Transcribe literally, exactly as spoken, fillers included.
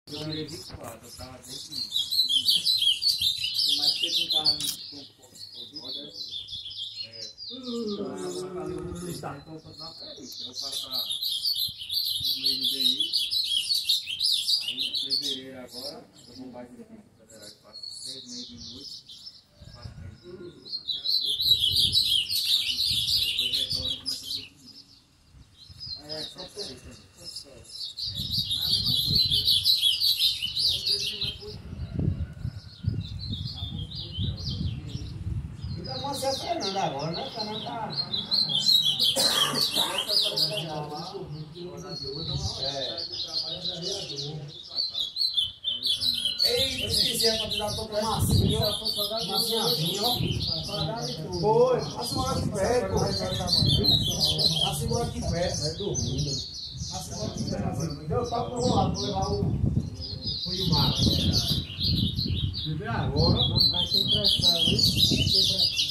Eu virei de quatro, eu tava dentro disso. Mas você não tava com Covid? É. Então, eu vou fazer um freestyle, então eu vou dar uma perícia. Eu vou passar no meio do D I. Aí, em fevereiro agora, eu vou mais de federal. Eu faço três meses de noite. Faço meses de noite. Até agosto eu tô. Depois retorno e começo a ter tudo. É, só por isso. Não é a mesma coisa, entendeu? Então você é Fernando agora, né? Fernando tá. Ei, eu esqueci a quantidade toda massinha, massinhazinha, ó. Foi, passa uma hora aqui perto. Passa uma hora aqui perto. Vai dormindo. Passa uma hora aqui perto. Deu papo pro lado, vou levar o. Fui o Marcos. Agora vai ter pressão, hein? Vai ter pressão.